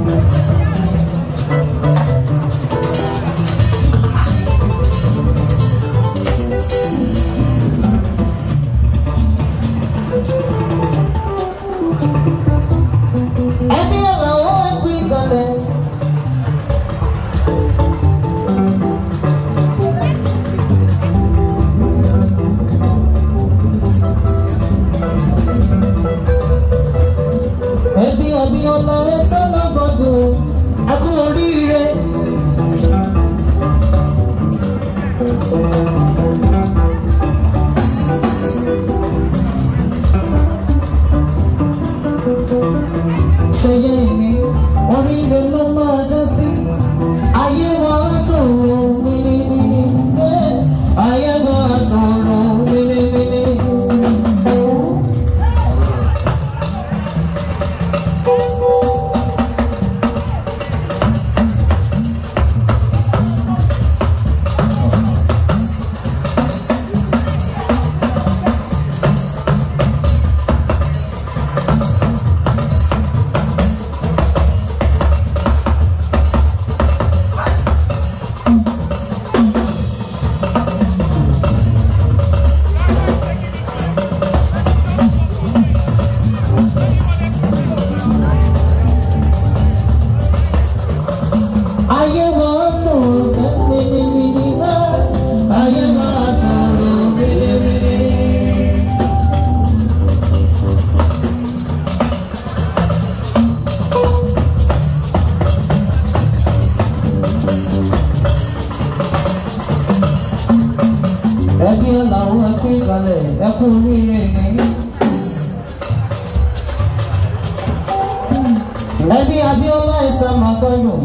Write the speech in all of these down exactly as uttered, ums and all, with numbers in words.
Ẹbí Abíọ́lá ìsàmà gbọ́dọ̀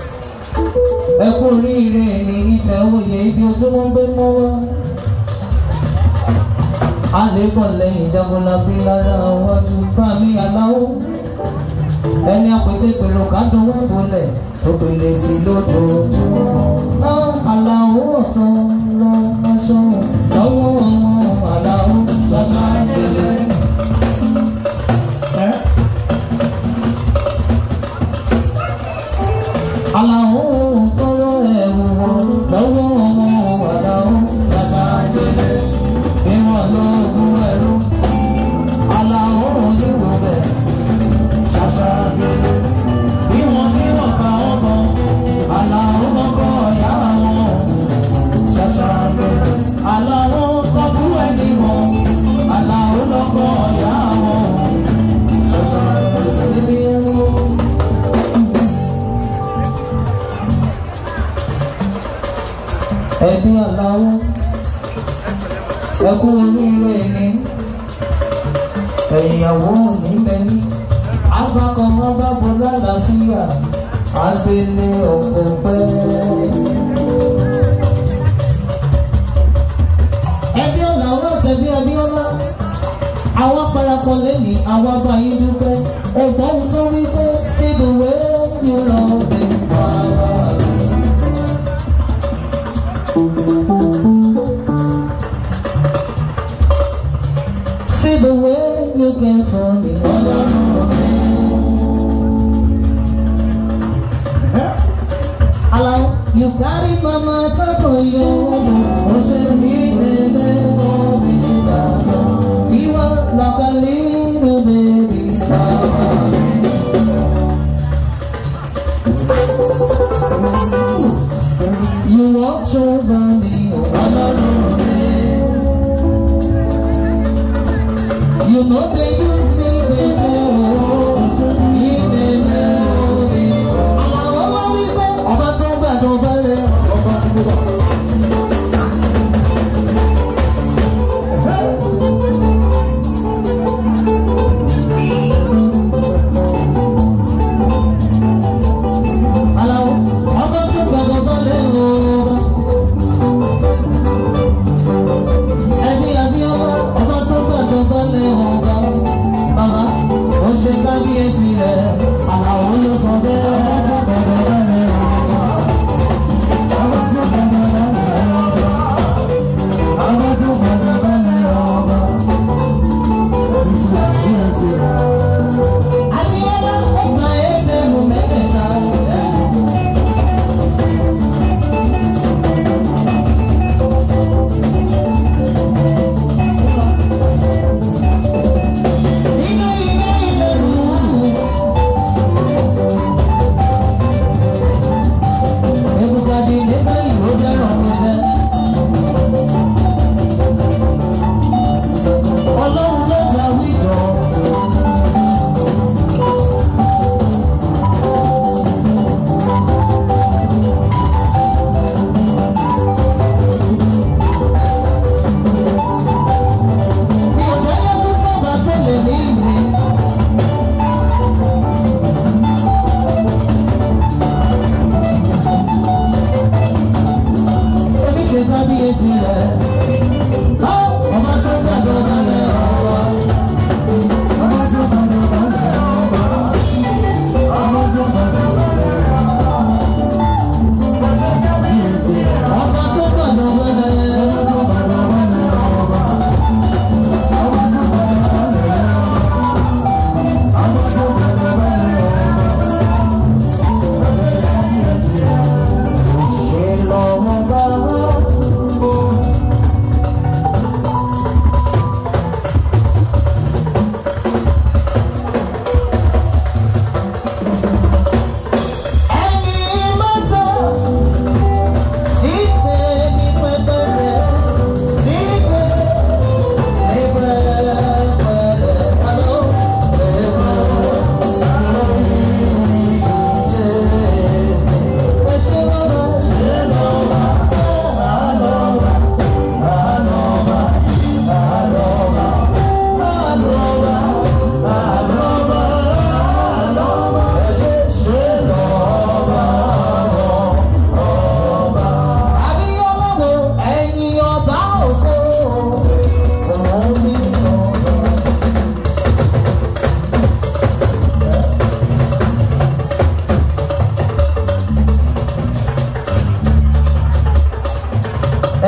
ẹ kú oríire ní ìfẹ́ òye ibi ojúmọ́ gbé mọ́ wá. A lè kọ̀ lẹ́yìn ìjábọ̀lá bí lára wájú bá mi aláwọ̀. Ẹni àpètè pèrò kádùn wọ́n bolẹ̀ tó pèlè sí lójoojúmọ́. Aláwọ̀ ọ̀tàn lọ aṣọ lọ́wọ́ aláwọ̀ ṣaṣá ìpele. Aláwọ̀ tọrọ ẹ̀wù wọn lọ́wọ́ ọmọ aláwọ̀ ṣaṣá ìpele. Ìwọ̀n lóògùn ẹ̀rú aláwọ̀ oníwò bẹ̀ ṣaṣá ìpele. Ìwọ̀n níwọ̀n ká ọkọ̀ aláwọ̀ kọ́kọ́ ọ̀yá wọn ṣaṣá ìpele. Aláwọ̀ kọ́kú ẹni wọn aláwọ̀ lọ́kọ̀ ọ̀yá wọn ṣaṣá ìpele. Ẹbí Aláwọ̀ ẹ kú oríire ni ẹ̀yàwó ní mẹ́ni abakọ̀ wọn bá bọ́ lálàáfíà agbélé ọkọ̀ pẹ́. Ẹbí Aláwọ̀ tẹ̀bí Abíọ́lá àwọn parapọ̀ lẹ́nìí àwọn bá yín dúpẹ́ ẹ̀gbọ́n tó wí pé síbùwé you love me. See the way you came from me. Hello, you carry mama tako yo. Ocean baby, baby, so Tiwa Localino, baby. You watch over me, you know they use me, baby.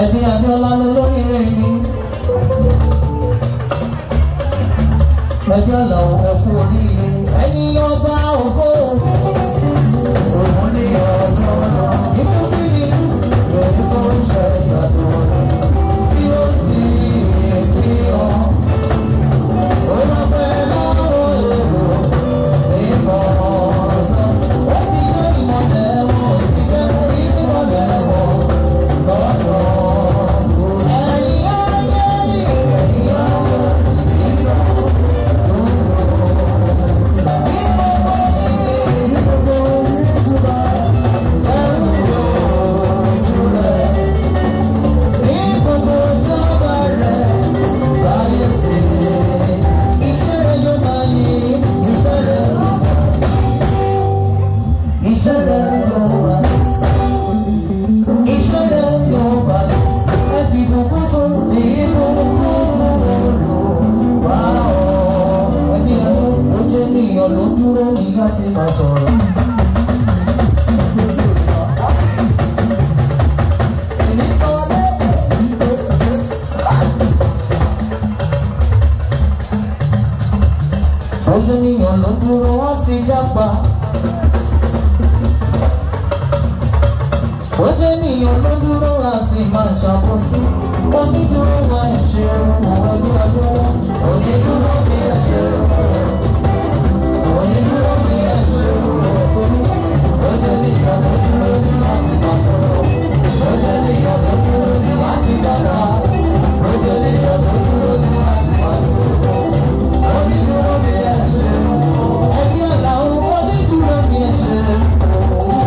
ẹbí Abíọ́lá lórí rẹ̀ ni ẹbí Àlàó ẹkú oríire ẹ̀yin ọba ògo òun ní ọjọ́ náà ìfúnbíyì èyí tó ń ṣe ìyàtọ̀ tí ó ti fi hàn ó lọ pẹ́ lọ́wọ́ èrò ìmọ̀ ọ̀dọ́ ó sì jẹ́ ìmọ̀lẹ̀ wọn ó sì jẹ́ ìmọ̀lẹ̀ wọn lọ́sàn-án ẹ̀yin ayé ni ẹ̀yin ayé ló dúró ní láti máa sọ̀rọ̀. Ojú níyàn ló dúró wọ́n ti jápa. Ojú níyàn ló dúró láti máa ṣàkóso. Onídúró máa ṣe ohun ọdún ọdún. Onídúró bí ẹ ṣe ohun. Onídúró bí ẹ ṣe ohun ọ̀tún. Ojú níyàn ló dúró ní láti máa sọ̀rọ̀. Ojú níyàn ló dúró ní láti jápa. Ojú níyàn ló dúró ní láti máa sọ̀rọ̀. Onídúró bí ẹ ṣe ohun. Ẹbí Àlàó onídúró bí ẹ ṣe ohun.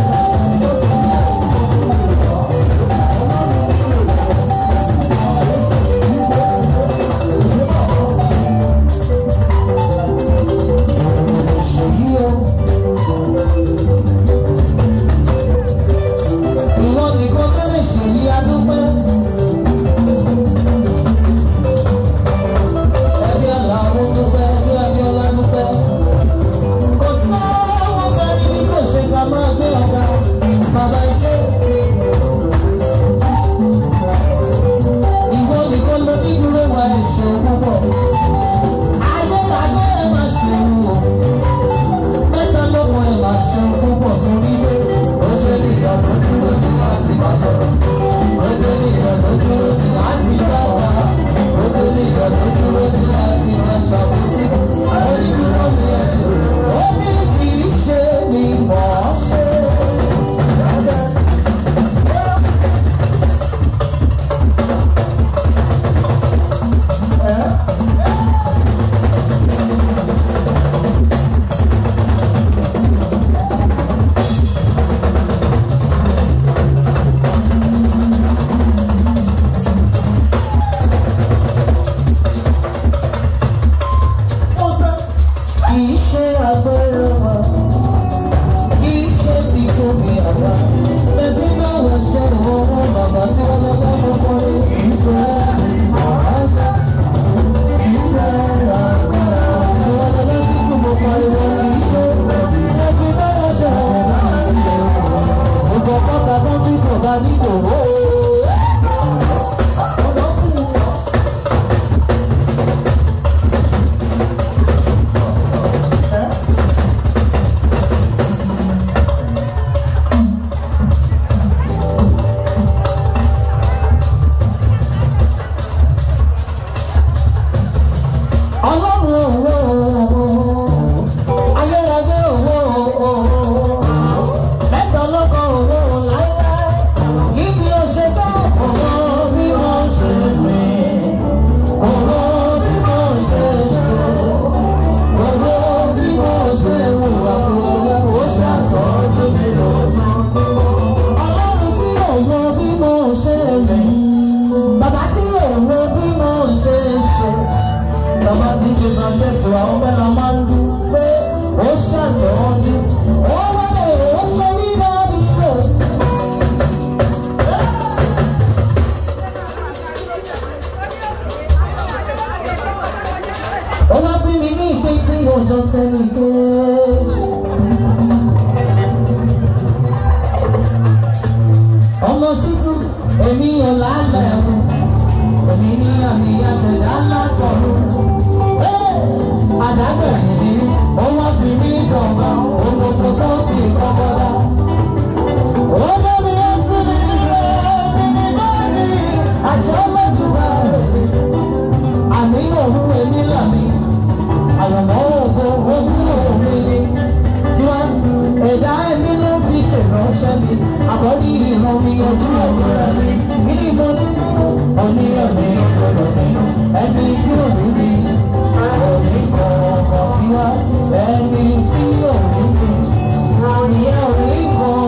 ìránṣẹ́ mi àkọ́rí ìran mi ojú ọ̀gbọ̀rọ̀ mi nínú ìmọ̀ nínú òní ọ̀nì ìgbọ̀dọ̀ nínú ẹni tí ò ní ní òní kọ̀ọ̀kan tí wá ẹni tí ò ní ní òní òní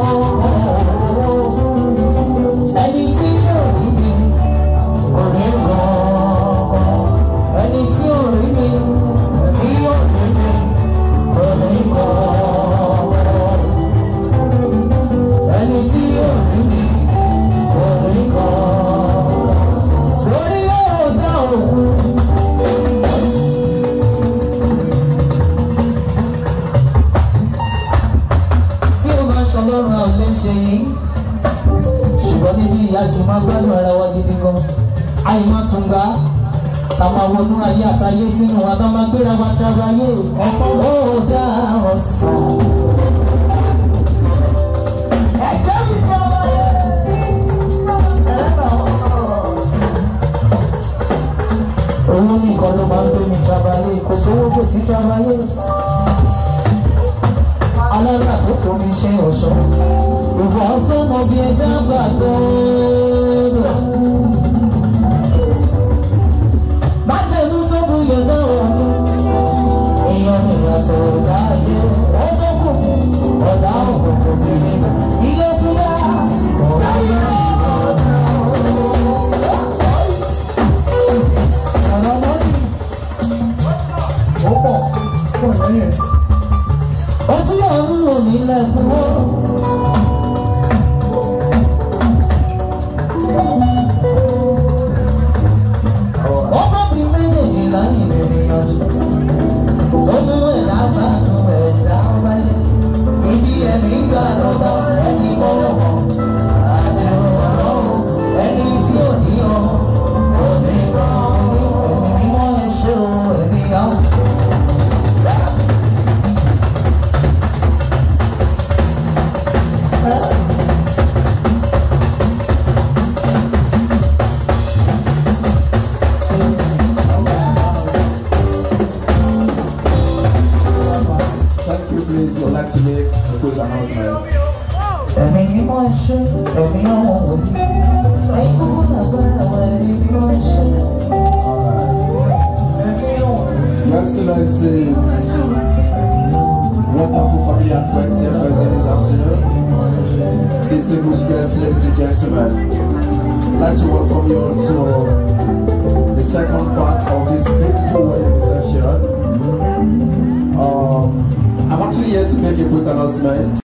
kọ̀ọ̀kan ẹni tí ò ní ní òní kọ̀ọ̀kan ẹni tí ò ní ní tí ò ní ní òní kọ̀ọ̀kan ẹni tí ò ní ní òní kọ̀ọ̀kan sórí yóò dá òkú. Ọlọ́run àwọn léṣe yìí ṣùgbọ́n níbi ìyá ti máa gbádùn ara wa gidi gan àyè má tún gbá ká máa wọnú ayé àtayé sínú wa ká máa gbéra wa jábọ̀ ayé ọ̀pọ̀ ó dá ọ̀sán. ẹgbẹ́ mi ti ọmọ yẹn owó nìkan ló máa ń gbé mi jábọ̀ ayé kò sówó kò sí jábọ̀ ayé. Alára tó kò ní ṣe ọ̀ṣọ́ ìwọ tó mọ bí ẹja gbà tó rẹ̀. Májèlú tó buyọ̀ dáwọ̀ èèyàn nìgbà tó dáyé ọdọ́kùn ọ̀dà òkùnkùn bìrì ilé tí yá ọ̀dà yá ọ̀dà ọ̀dà lọ́dí. Ó pọ̀ pọ̀ lẹ́yìn. Ojú ọ̀run ò ní lẹ́kùn ó. Ọmọ bí méjèèjì láyé rìnrìn àjò. Ó mú ẹ̀dá gbádùn ẹ̀dá wáyé. Ibi ẹ̀mí gbà lọ́ba ẹni kọ́lọ́wọ́. Àjò ọ̀rọ̀ ẹni tí ò ní ọ. Ò ní rán ẹ̀mí mímọ́ ẹ̀ ṣe o ẹ̀mí àwọn. Please, I'd like to make a quick announcement. Ẹ̀mí mímọ́ ṣe ẹ̀mí ọ̀hún òní. Ẹ̀kú lágbára wa ẹ̀mí mímọ́ ṣe. Your Excellencies, wonderful family and friends here present this afternoon. Distinguished guests, ladies and gentlemen, I'd like to welcome you all to the second part of this beautiful wedding reception. Um, I'm actually here to make a quick announcement.